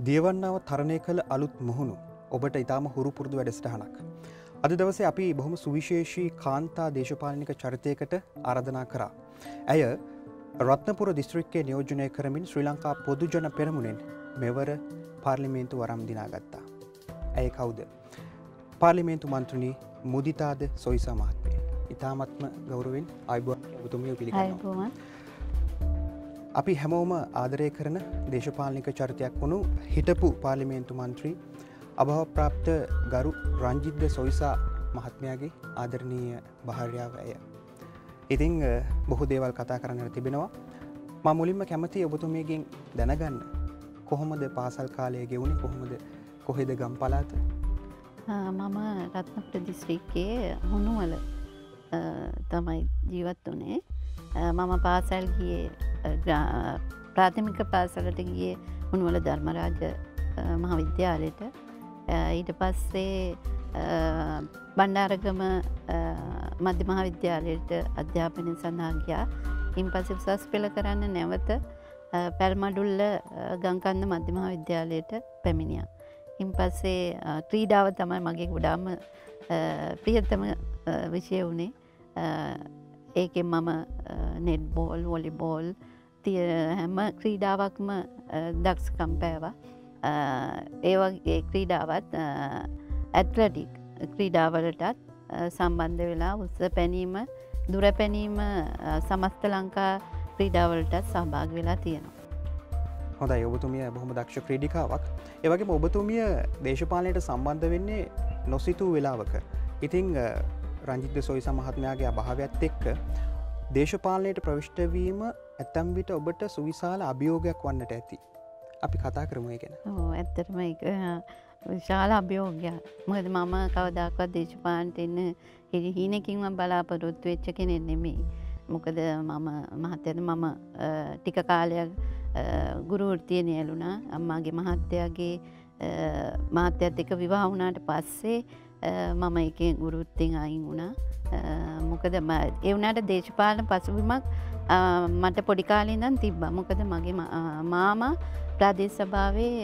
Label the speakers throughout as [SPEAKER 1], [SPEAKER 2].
[SPEAKER 1] දියවන්නාව තරණය කළ අලුත් මුහුණු ඔබට ඉතාම හුරු පුරුදු වැඩසටහනක්. අද දවසේ අපි බොහොම සුවිශේෂී කාන්තා දේශපාලනික චරිතයකට ආරාධනා කරා. ඇය රත්නපුර දිස්ත්‍රික්කයේ නියෝජනය කරමින් ශ්‍රී ලංකා පොදු ජන පෙරමුණෙන් මෙවර පාර්ලිමේන්තු වරම් දිනාගත්තා. ඇය කවුද? පාර්ලිමේන්තු මන්ත්‍රණී මුදිතාද සොයිසා මහත්මිය. ඉතාමත්ම ගෞරවයෙන් ආයුබෝවන් ඔබතුමිය පිළිගන්නවා. අපි හැමෝම ආදරය කරන දේශපාලනික චරිතයක් වුණු හිටපු පාර්ලිමේන්තු මන්ත්‍රී අභාවප්‍රාප්ත ගරු රංජිත්ද සොයිසා මහත්මයාගේ ආදරණීය භාර්යාව ඇය. ඉතින් බොහෝ දේවල් කතා කරන්නට තිබෙනවා. මම මුලින්ම කැමතියි ඔබතුමියගෙන් දැනගන්න කොහොමද පාසල් කාලය ගෙවුනේ, කොහොමද කොහෙද ගම් පළාත?
[SPEAKER 2] මම රත්නපුර දිස්ත්‍රික්කයේ හුණුවල තමයි ජීවත් වුණේ. මම පාසල් ගියේ ප්‍රාථමික පාසලට ගියේ හුණුවල ධර්මරාජ මහාවිද්‍යාලයට. ඊට පස්සේ බණ්ඩාරගම මධ්‍ය මහාවිද්‍යාලයට අධ්‍යාපනය සඳහා ගියා. ඉන් පස්සේ උසස් පෙළ කරන්න නැවත පැල්මඩුල්ල ගංකන්ද මධ්‍ය මහාවිද්‍යාලයට පැමිණියා. ඉන් පස්සේ ක්‍රීඩාව තමයි මගේ ගොඩාම ප්‍රියතම විෂය වුණේ. ඒකෙන් මම නෙට්බෝල්, වොලිබෝල් හැම ක්‍රීඩාවක්ම දක්ෂකම් පෑවා. ඒ වගේ ක්‍රීඩාවත් ඇත්ලටික් ක්‍රීඩාවලටත් සම්බන්ධ වෙලා උස පැනීම, දුර පැනීම සමස්ත ලංකා ක්‍රීඩාවලටත් සහභාගී වෙලා තියෙනවා.
[SPEAKER 1] හොඳයි, ඔබතුමිය බොහොම දක්ෂ ක්‍රීඩිකාවක්. ඒ වගේම ඔබතුමිය දේශපාලනයට සම්බන්ධ වෙන්නේ නොසිතූ වෙලාවක. ඉතින් රංජිත් සොයිසා මහත්මයාගේ අභාවයත් එක්ක දේශපාලනයට ප්‍රවිෂ්ඨ වීම ඇතැම් විට ඔබට සුවිශාල අභියෝගයක් වන්නට ඇති. අපි කතා කරමු ඒ ගැන.
[SPEAKER 2] ඇත්තටම ඒක විශාල අභියෝගයක්. මොකද මම කවදාකවත් දේශපාලනයට එන්න හීනකින්ම බලාපොරොත්තු වෙච්ච කෙනෙක් නෙමෙයි. මොකද මම ටික කාලයක් ගුරු වෘත්තිය නියැලුණා. අම්මාගේ මහත්තයාත් එක්ක විවාහ වුණාට පස්සේ මම එකේ ගුරු වෘත්තියෙන් අයින් වුණා. මොකද ඒ වුණාට දේශපාලන පසුබිමක් මට පොඩි කාලේ ඉඳන් තිබ්බා. මොකද මගේ මාමා ප්‍රාදේශ සභාවේ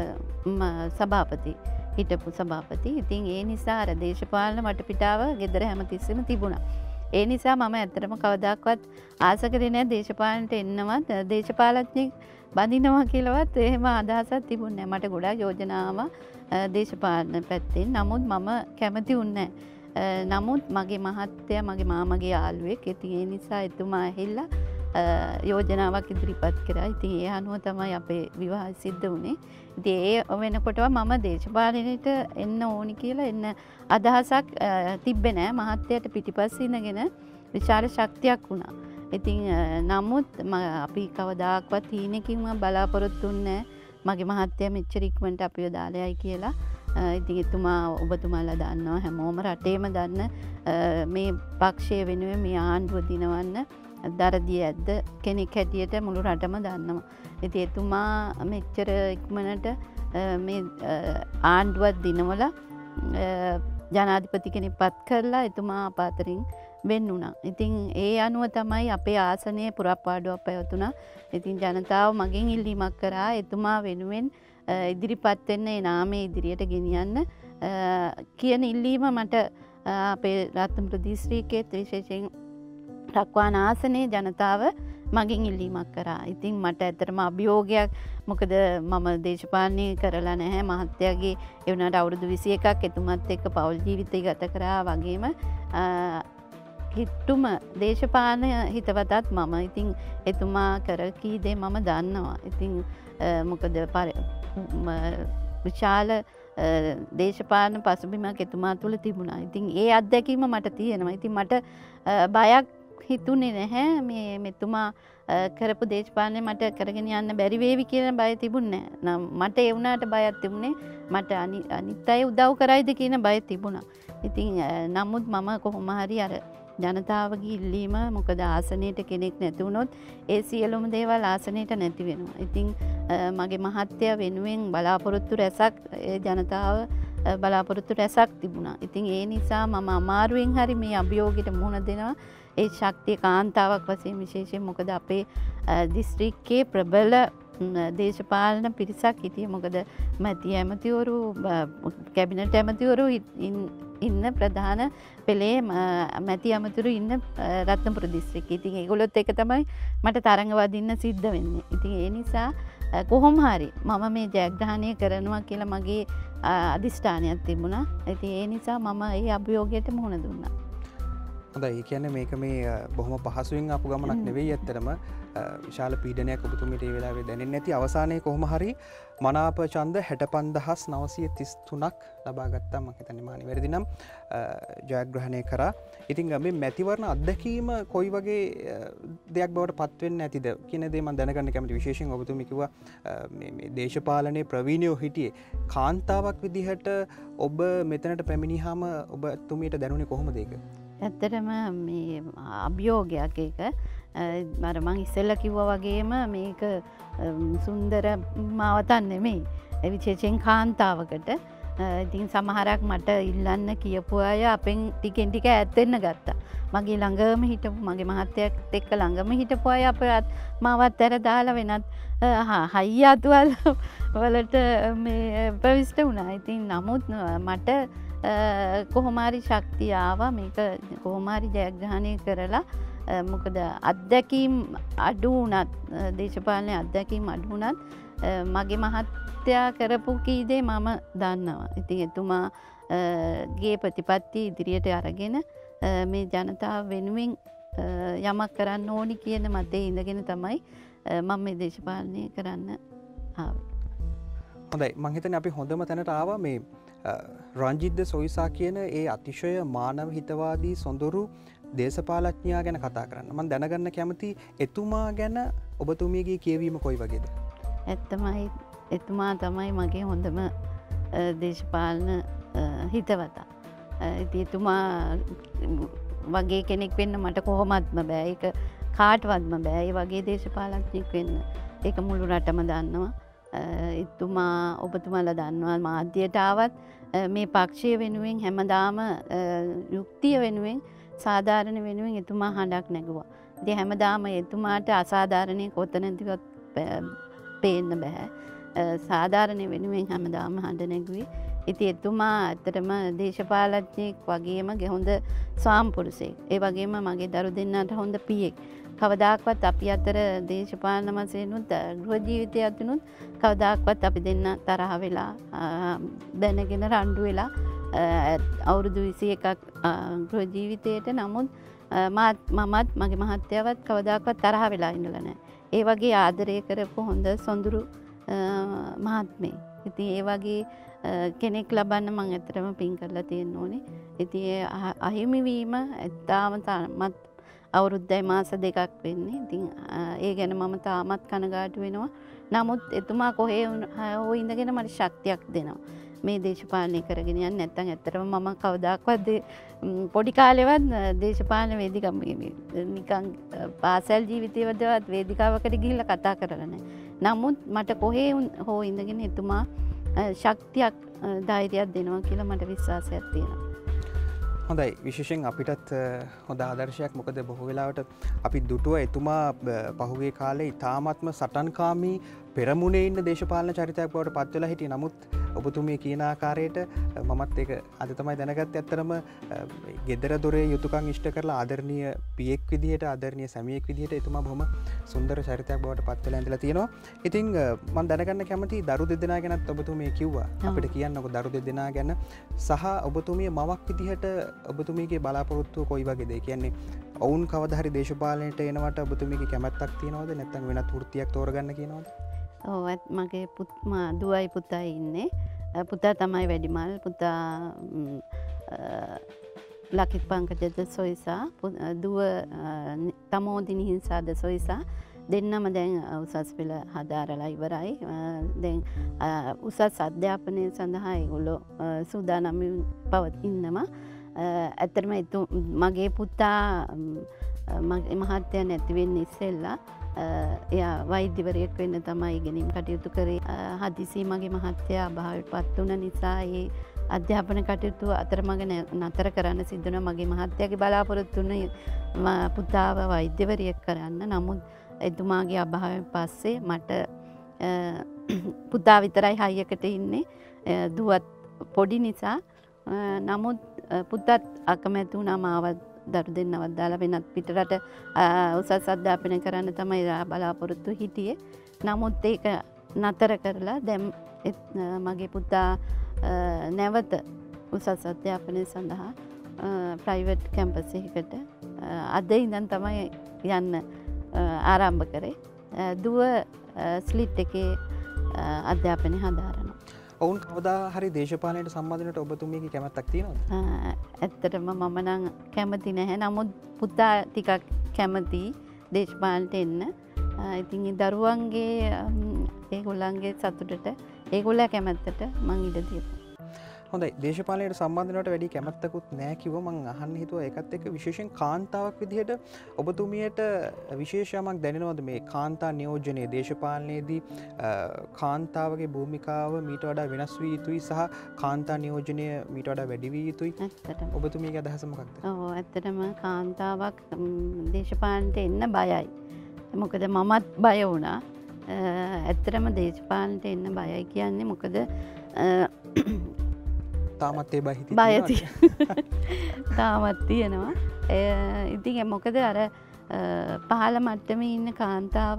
[SPEAKER 2] සභාපති, හිටපු සභාපති. ඉතින් ඒ නිසා අර දේශපාලන වටපිටාව ගෙදර හැමතිස්සෙම තිබුණා. ඒ නිසා මම ඇත්තටම කවදාකවත් ආස කරේ නැහැ දේශපාලනට එන්නවත්, දේශපාලඥයෙක් බඳිනවා කියලාවත් එහෙම අදහසක් තිබුණේ නැහැ. මට ගොඩාක් යෝජනා ආවා දේශපාලන පැත්තෙන්. නමුත් මම කැමති වුණේ නැහැ. නමුත් මගේ මහත්තයා මගේ මාමගේ යාළුවෙක්. ඉතින් ඒ නිසා එතුමා ඇහිල්ලා යෝජනාවක් ඉදිරිපත් කරා. ඉතින් ඒ අනුව තමයි අපේ විවාහය සිද්ධ වුණේ. ඉතින් ඒ වෙනකොටම මම දේශපාලනයට එන්න ඕනි කියලා එන්න අදහසක් තිබ්බේ නෑ. මහත්තයාට පිටිපස්සේ ඉඳගෙන විශාල ශක්තියක් වුණා. ඉතින් නමුත් අපි කවදාක්වත් හීනකින්ම බලාපොරොත්තු වෙන්නේ මගේ මහත්තයා මෙච්චර ඉක්මනට අපිව දාලා යයි කියලා. ඉතින් එතුමා ඔබතුමාලා දන්නවා, හැමෝම රටේම දන්න මේ පක්ෂය වෙනුවෙන් මේ ආණ්ඩුව දිනවන්න දරදී ඇද්ද කෙනෙක් හැටියට මුළු රටම දන්නවා. ඉතින් එතුමා මෙච්චර ඉක්මනට මේ ආණ්ඩුවත් දිනවලා ජනාධිපති කෙනෙක් පත් කරලා එතුමා අපාතරින් වෙන් වුණා. ඉතින් ඒ අනුව තමයි අපේ ආසනයේ පුරාපාඩුවක් පැවතුණා. ඉතින් ජනතාව මගෙන් ඉල්ලීමක් කරා එතුමා වෙනුවෙන් ඉදිරිපත් වෙන්න, ඒ නාමය ඉදිරියට ගෙනියන්න කියන ඉල්ලීම මට අපේ රත්නපුර දිස්ත්‍රික්කයේ විශේෂයෙන් රක්වාන ආසනයේ ජනතාව මගෙන් ඉල්ලීමක් කරා. ඉතින් මට ඇත්තටම අභියෝගයක්. මොකද මම දේශපාලනය කරලා නැහැ. මහත්තයාගේ ඒ වුණාට අවුරුදු 21ක් එතුමත් එක්ක පෞල් ජීවිතය ගත කරා. වගේම හිටුම දේශපාලන හිතවතත් මම. ඉතින් එතුමා කර කී දේ මම දන්නවා. ඉතින් මොකද විශාල දේශපාලන පසුබිමක් එතුමා තුළ තිබුණා. ඉතින් ඒ අත්දැකීම මට තියෙනවා. ඉතින් මට බයක් හිතුනේ නැහැ. මෙතුමා කරපු දේශපාලනය මට කරගෙන යන්න බැරි වේවි කියන බය තිබුණේ නැහැ. මට ඒ වුණාට බයක් තිබුණේ මට අනිත් අය උදව් කරයිද කියන බය තිබුණා. ඉතින් නමුත් මම කොහොම හරි අර ජනතාවගේ ඉල්ලීම, මොකද ආසනයට කෙනෙක් නැති වුණොත් ඒ සියලුම දේවල් ආසනයට නැති වෙනවා. ඉතින් මගේ මහත්තයා වෙනුවෙන් බලාපොරොත්තු රැසක් ජනතාව බලාපොරොත්තු රැසක් තිබුණා. ඉතින් ඒ නිසා මම අමාරුවෙන් හරි මේ අභියෝගයට මුහුණ දෙනවා. ඒ ශක්තිය කාන්තාවක් වශයෙන් විශේෂයෙන් මොකද අපේ දිස්ත්‍රික්කයේ ප්‍රබල දේශපාලන පිරිසක් හිටිය මොකද මැති ඇමතිවරු කැබිනට් ඇමතිවරු ඉන්න ප්‍රධාන පෙළේ මැති ඇමතුරු ඉන්න රත්නපුර දිස්ත්‍රික්කයේ. ඉතින් ඒගොල්ලොත් එක තමයි මට තරඟ වදින්න සිද්ධ වෙන්නේ. ඉතින් ඒ නිසා කොහොම හරි මම මේ ජයග්‍රහණය කරනවා කියලා මගේ අධිෂ්ඨානයක් තිබුණා. ඉතින් ඒ නිසා මම ඒ අභියෝගයට මුහුණ දුන්නා.
[SPEAKER 1] හොඳයි. ඒ කියන්නේ මේක මේ බොහොම පහසුවෙන් ආපු ගමනක් නෙවෙයි ඇත්තටම. විශාල පීඩනයක් ඔබතුමීට ඒ වෙලාවේ දැනෙන්නේ නැති අවසානයේ කොහොම හරි මනාප ඡන්ද 65933ක් ලබා ගත්තා. මම හිතන්නේ මානි වැරදි නම් ජයග්‍රහණය කරා. ඉතින් මේ මැතිවරණ අත්දැකීම කොයි වගේ දෙයක් බවට පත් වෙන්නේ නැතිද කියන දේ මම දැනගන්න කැමතියි. විශේෂයෙන් ඔබතුමී කිව්වා මේ දේශපාලනයේ ප්‍රවීණයෝ හිටියේ කාන්තාවක් විදිහට ඔබ මෙතනට පැමිණියාම ඔබතුමීට දැනුනේ කොහොමද ඒක?
[SPEAKER 2] ඇත්තටම මේ අභියෝගයක් ඒක මර මං ඉස්සෙල්ල කිව්වා වගේම මේක සුන්දර මාවතන් නෙමෙයි. විශේෂයෙන් කාන්තාවකට ඉතින් සමහරක් මට ඉල්ලන්න කියපු අය අපෙන් ටිකෙන් ටික ඈත් වෙන්න ගත්තා. මගේ ළඟම හිටපු මගේ මහත්තයාත් එක්ක ළඟම හිටපු අය අපවත් මාවත් ඇර දාලා වෙනත් හයියාතුවල් වලට මේ ප්‍රවිෂ්ඨ වුණා. ඉතින් නමුත් මට කොහොමාරි ශක්තිය ආවා මේක කොහොමාරි ජයග්‍රහණය කරලා මොකද අත්දැකීම් අඩු වුණත් දේශපාලනයේ අත්දැකීම් අඩු වුණත් මගේ මහත්තයා කරපු කී දේ මම දන්නවා. ඉතින් එතුමාගේ ප්‍රතිපත්ති ඉදිරියට අරගෙන මේ ජනතාව වෙනුවෙන් යමක් කරන්න ඕනි කියන මතේ ඉඳගෙන තමයි මම මේ දේශපාලනය කරන්න ආවේ.
[SPEAKER 1] හොඳයි. මං හිතන්නේ අපි හොඳම තැනට ආවා මේ රංජිත්ද සොයිසා කියන ඒ අතිශය මානව හිතවාදී සොඳුරු දේශපාලඥයා ගැන කතා කරන්න. මම දැනගන්න කැමති එතුමා ගැන ඔබතුමියගේ කියවීම කොයි වගේද?
[SPEAKER 2] ඇත්තමයි එතුමා තමයි මගේ හොඳම දේශපාලන හිතවතා. ඉතින් එතුමා වගේ කෙනෙක් වෙන්න මට කොහොමත්ම බෑ. ඒක කාටවත්ම බෑ. ඒ වගේ දේශපාලඥයෙක් වෙන්න. ඒක මුළු රටම දන්නවා. එතුමා ඔබතුමාලා දන්නවා මාධ්‍යයට ආවත් මේ පක්ෂය වෙනුවෙන් හැමදාම යුක්තිය වෙනුවෙන් සාධාරණ වෙනුවෙන් එතුමා හඬක් නැගුවා. ඉතින් හැමදාම එතුමාට අසාධාරණේ කොතනදවත් පේන්න බෑ. සාධාරණ වෙනුවෙන් හැමදාම හඬ නැගුවේ. ඉතින් එතුමා ඇත්තටම දේශපාලඥයෙක් වගේම හොඳ ස්වාම්පුරුෂයෙක්. ඒ වගේම මගේ දරු දෙන්නාට හොඳ පියෙක්. කවදාක්වත් අපි අතර දේශපාලන වශයෙන්ුත් ගෘහ ජීවිතය අතනුත් කවදාක්වත් අපි දෙන්න තරහ වෙලා දැනගෙන රණ්ඩු වෙලා අවුරුදු 21ක් ගෘහ ජීවිතයට නමුත් මමත් මගේ මහත්තයාවත් කවදාක්වත් තරහ වෙලා ඉඳලා නැහැ. ඒ වගේ ආදරය කරපු හොඳ සොඳුරු මහත්මේ. ඉතින් ඒ වගේ කෙනෙක් ලබන්න මම ඇත්තටම පින් කරලා තියෙන්න ඕනේ. ඉතින් අහිමි වීම තාමත් අවුරුද්දයි මාස දෙකක් වෙන්නේ. ඉතින් ඒ ගැන මම තාමත් කනගාටු වෙනවා. නමුත් එතුමා කොහේ හෝ ඉඳගෙන මට ශක්තියක් දෙනවා. මේ දේශපාලනය කරගෙන යන්න නැත්නම් ඇත්තටම මම කවදාක්වත් පොඩි කාලේවත් දේශපාලන වේදිකාව නිකන් පාසල් ජීවිතේවලවත් වේදිකාවකට ගිහිල්ලා කතා කරලා නැහැ. නමුත් මට කොහේ හෝ ඉඳගෙන එතුමා ශක්තියක් ධෛර්යයක් දෙනවා කියලා මට විශ්වාසයක් තියෙනවා.
[SPEAKER 1] හොඳයි. විශේෂයෙන් අපිටත් හොඳ ආදර්ශයක්. මොකද බොහෝ වෙලාවට අපි දුටුව එතුමා පහුගිය කාලේ ඉතාමත්ම සටන්කාමී පෙරමුණේ ඉන්න දේශපාලන චරිතයක් බවට පත් වෙලා හිටියේ. නමුත් ඔබතුමිය කියන ආකාරයට මමත් ඒක අද තමයි දැනගත්තේ. ඇත්තටම ගෙදර දොරේ යුතුයකම් ඉෂ්ට කරලා ආදරණීය පියෙක් විදිහට ආදරණීය සැමියෙක් විදිහට එතුමා බොහොම සුන්දර චරිතයක් බවට පත් වෙලා ඉඳලා තියෙනවා. ඉතින් මම දැනගන්න කැමතියි දරු දෙදෙනා ගැනත් ඔබතුමිය කිව්වා. අපිට කියන්නකො දරු දෙදෙනා ගැන සහ ඔබතුමිය මවක් විදිහට ඔබතුමියගේ බලාපොරොත්තුව කොයි වගේද? ඒ කියන්නේ ඔවුන් කවදා හරි දේශපාලනයට එනවට ඔබතුමියගේ කැමැත්තක් තියනවද? නැත්නම් වෙනත් වෘත්තියක් තෝරගන්න කියනවද?
[SPEAKER 2] ඔව් මගේ දුවයි පුතයි ඉන්නේ. පුතා තමයි වැඩිමල්. පුතා ලකිත් පංකජද සොයිසා, දුව තමෝදිනි හිංසාද සොයිසා දෙන්නම දැන් උසස් පෙළ හදාරලා ඉවරයි. දැන් උසස් අධ්‍යාපනය සඳහා ඒගොල්ලෝ සූදානම් ඉන්නවා. ඇත්තටම මගේ පුතා මගේ මහත්තයා නැති වෙන්න ඉස්සෙල්ලා එයා වෛද්‍යවරයෙක් වෙන්න තමයි ඉගෙනීම් කටයුතු කරේ. හදිසි මගේ මහත්තයා අභාවයට පත් වුණ නිසා ඒ අධ්‍යාපන කටයුතු අතරමඟ නතර කරන්න සිදුවන මගේ මහත්තයාගේ බලාපොරොත්තු වුණේ පුතාව වෛද්‍යවරියක් කරන්න. නමුත් එතුමාගේ අභාවයෙන් පස්සේ මට පුතා විතරයි හයියකට ඉන්නේ. දුවත් පොඩි නිසා. නමුත් පුතත් අකමැති වුණා මාව දරු දෙන්නවත් දාලා වෙනත් පිටරට උසස් අධ්‍යාපනය කරන්න තමයි බලාපොරොත්තු හිටියේ. නමුත් ඒක නතර කරලා දැන් මගේ පුතා නැවත උසස් අධ්‍යාපනය සඳහා ප්‍රයිවට් කැම්පස් එකකට අද ඉඳන් තමයි යන්න ආරම්භ කරේ. දුව ස්ලිට් එකේ අධ්‍යාපනය හදාරනවා.
[SPEAKER 1] ඔවුන් කවදා හරි දේශපාලනයට සම්බන්ධ වෙනට ඔබතුමියගේ කැමැත්තක් තියෙනවද?
[SPEAKER 2] ඇත්තටම මම නම් කැමති නැහැ. නමුත් පුතා ටිකක් කැමති දේශපාලනයට එන්න. ඉතින් දරුවන්ගේ ඒගොල්ලන්ගේ සතුටට ඒගොල්ලෝ කැමැත්තට මං ඉඩ දෙනවා.
[SPEAKER 1] හොඳයි. දේශපාලනයට සම්බන්ධ වෙනවට වැඩි කැමැත්තකුත් නැහැ කිව්ව මං අහන්න හිතුවා. ඒකත් එක්ක විශේෂයෙන් කාන්තාවක් විදිහට ඔබතුමියට විශේෂයක් දැනෙනවද මේ කාන්තා නියෝජනයේ දේශපාලනයේදී කාන්තාවගේ භූමිකාව මීට වඩා වෙනස් වී යුතුයි සහ කාන්තා නියෝජනය මීට වඩා වැඩි වී යුතුයි?
[SPEAKER 2] ඇත්තටම
[SPEAKER 1] ඔබතුමියගේ අදහස මොකක්ද?
[SPEAKER 2] ඔව් ඇත්තටම කාන්තාවක් දේශපාලනයට එන්න බයයි. මොකද මමත් බය වුණා. ඇත්තටම දේශපාලනයට එන්න බයයි කියන්නේ මොකද
[SPEAKER 1] තාමත් ඒ
[SPEAKER 2] බය තාමත් තියෙනවා. ඉතින් මොකද අර පහළ මට්ටමේ ඉන්න කාන්තාව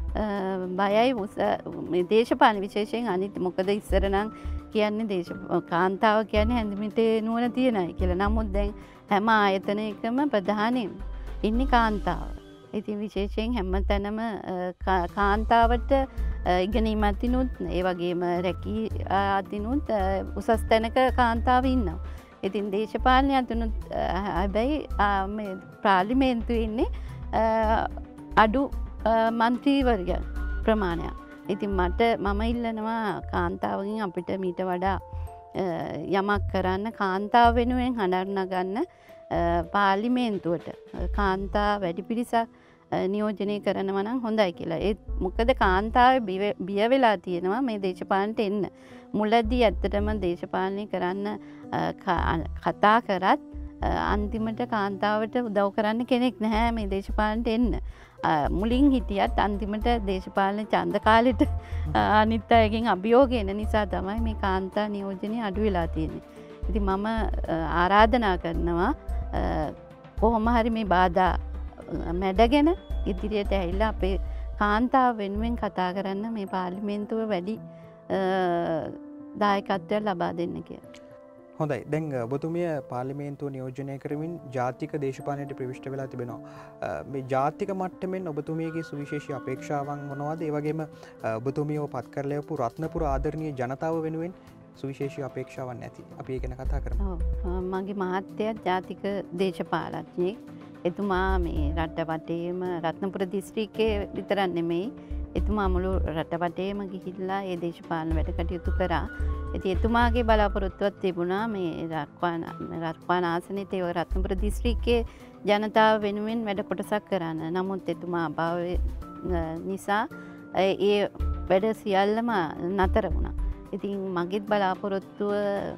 [SPEAKER 2] බයයි දේශපාලන විශේෂයෙන් අනිත් මොකද ඉස්සර නම් කියන්නේ කාන්තාව කියන්නේ හැඳිමිටේ නුවණ තියනයි කියලා. නමුත් දැන් හැම ආයතනයකම ප්‍රධානීන් ඉන්නේ කාන්තාව. ඉතින් විශේෂයෙන් හැම තැනම කාන්තාවට ඉගෙනීම අතිනුත් ඒ වගේම රැකී අතිනුත් උසස් තැනක කාන්තාව ඉන්නවා. ඉතින් දේශපාලනය අතිනුත් හැබැයි පාර්ලිමේන්තුවේ ඉන්නේ අඩු මන්ත්‍රීවරයන් ප්‍රමාණයක්. ඉතින් මම ඉල්ලනවා කාන්තාවගෙන් අපිට මීට වඩා යමක් කරන්න කාන්තාව වෙනුවෙන් හඬ නගන්න පාර්ලිමේන්තුවට කාන්තා වැඩි පිරිසක් නියෝජනය කරනවා නම් හොඳයි කියලා. ඒත් මොකද කාන්තාව බිය වෙලා තියෙනවා මේ දේශපාලනයට එන්න. මුලදී ඇත්තටම දේශපාලනය කරන්න කතා කරත් අන්තිමට කාන්තාවට උදව් කරන්න කෙනෙක් නැහැ මේ දේශපාලනයට එන්න. මුලින් හිටියත් අන්තිමට දේශපාලන ඡන්ද කාලෙට අනිත් අයගෙන් අභියෝග එන නිසා තමයි මේ කාන්තා නියෝජනය අඩු වෙලා තියෙන්නේ. ඉතින් මම ආරාධනා කරනවා කොහොම හරි මේ බාධා මැඩගෙන ඉදිරියට ඇවිල්ලා අපේ කාන්තාව වෙනුවෙන් කතා කරන්න මේ පාර්ලිමේන්තුව වැඩි දායකත්වයක් ලබා දෙන්න කියලා.
[SPEAKER 1] හොඳයි. දැන් ඔබතුමිය පාර්ලිමේන්තුව නියෝජනය කරමින් ජාතික දේශපාලනයට ප්‍රවිෂ්ඨ වෙලා තිබෙනවා. මේ ජාතික මට්ටමින් ඔබතුමියගේ සුවිශේෂී අපේක්ෂාවන් මොනවද? ඒ වගේම ඔබතුමියව පත් කරලා යපු රත්නපුර ආදරණීය ජනතාව වෙනුවෙන් සුවිශේෂී අපේක්ෂාවක් නැති. අපි ඒක ගැන කතා කරමු.
[SPEAKER 2] මගේ මහත්තයා ජාතික දේශපාලඥයෙක්. එතුමා මේ රට වටේම රත්නපුර දිස්ත්‍රික්කයේ විතරක් නෙමෙයි එතුමා මුළු රට වටේම ගිහිල්ලා ඒ දේශපාලන වැඩ කටයුතු කරා. ඉතින් එතුමාගේ බලාපොරොත්තුවක් තිබුණා මේ රත්පාන ආසනයේ ඒ රත්නපුර දිස්ත්‍රික්කයේ ජනතාව වෙනුවෙන් වැඩ කොටසක් කරන්න. නමුත් එතුමා අභාවය නිසා ඒ වැඩ සියල්ලම නතර වුණා. ඉතින් මගේත් බලාපොරොත්තුව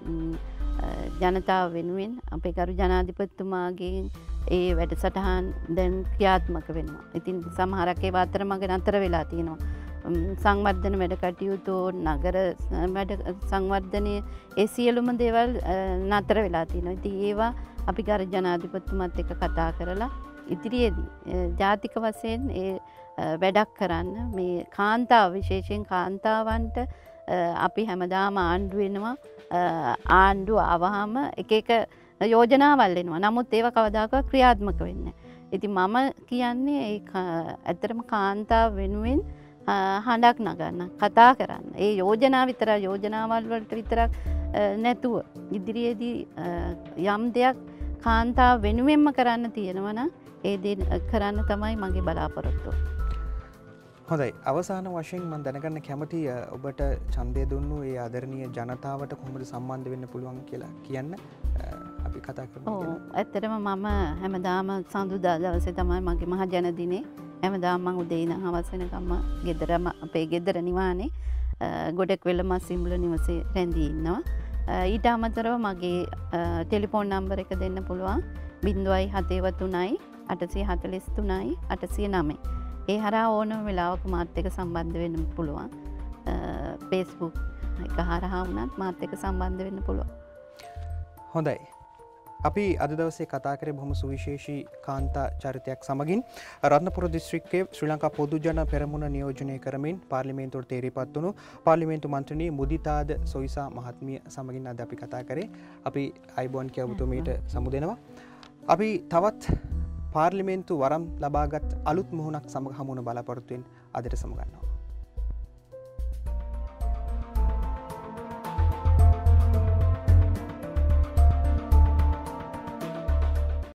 [SPEAKER 2] ජනතාව වෙනුවෙන් අපේ ගරු ජනාධිපතිතුමාගෙන් ඒ වැඩසටහන් දැන් ක්‍රියාත්මක වෙනවා. ඉතින් සමහරක් ඒවා අතරමඟ නතර වෙලා තියෙනවා. සංවර්ධන වැඩ කටයුතු නගර වැඩ සංවර්ධනය ඒ සියලුම දේවල් නතර වෙලා තියෙනවා. ඉතින් ඒවා අපි ගරු ජනාධිපතිතුමත් එක්ක කතා කරලා ඉදිරියේදී ජාතික වශයෙන් ඒ වැඩක් කරන්න මේ කාන්තාව විශේෂයෙන් කාන්තාවන්ට අපි හැමදාම ආණ්ඩු වෙනවා. ආණ්ඩු ආවහම එක යෝජනාවල් එනවා. නමුත් ඒවා කවදාකවත් ක්‍රියාත්මක වෙන්නේ නැහැ. ඉතින් මම කියන්නේ ඇත්තටම කාන්තාව වෙනුවෙන් හඬක් නගන්න, කතා කරන්න. ඒ යෝජනා විතරක් යෝජනාවල් වලට විතරක් නැතුව ඉදිරියේදී යම් දෙයක් කාන්තාව වෙනුවෙන්ම කරන්න තියෙනවා නම් ඒ දේ කරන්න තමයි මගේ බලාපොරොත්තුව.
[SPEAKER 1] හොඳයි. අවසාන වශයෙන් මම දැනගන්න කැමතියි ඔබට ඡන්දය දුන්නු ඒ ආදරණීය ජනතාවට කොහොමද සම්බන්ධ වෙන්න පුළුවන් කියලා කියන්න අපි කතා කරමු.
[SPEAKER 2] ඇත්තටම මම හැමදාම සඳුදා දවසේ තමයි මගේ මහ ජනදිනේ. හැමදාම මම උදේ ඉඳන් හවස වෙනකම්ම ගෙදරම අපේ ගෙදර නිවානේ ගොඩක් වෙලම සිම්බුල නිවසේ රැඳී ඉන්නවා. ඊට අමතරව මගේ ටෙලිෆෝන් නම්බර එක දෙන්න පුළුවන් 0.73යි 843යි 809. ඒ හරහා ඕනම වෙලාවක මාත් එක්ක සම්බන්ධ වෙන්න පුළුවන්. Facebook එක හරහා වුණත් මාත් එක්ක සම්බන්ධ වෙන්න පුළුවන්.
[SPEAKER 1] හොඳයි. අපි අද දවසේ කතා කරේ බොහොම සුවිශේෂී කාන්තා චරිතයක් සමගින් රත්නපුර දිස්ත්‍රික්කයේ ශ්‍රී ලංකා පොදු ජන පෙරමුණ නියෝජනය කරමින් පාර්ලිමේන්තුවට තේරීපත් වුණු පාර්ලිමේන්තු මන්ත්‍රණී මුදිතාද සොයිසා මහත්මිය සමගින් අද අපි කතා කරේ. අපි අයිබෝන් කිය ඔබතුමීට සමුදෙනවා. අපි තවත් පාර්ලිමේන්තු වරම් ලබාගත් අලුත් මුහුණක් සමග හමුවන බලාපොරොත්තුවෙන් අදට සමුගන්නවා.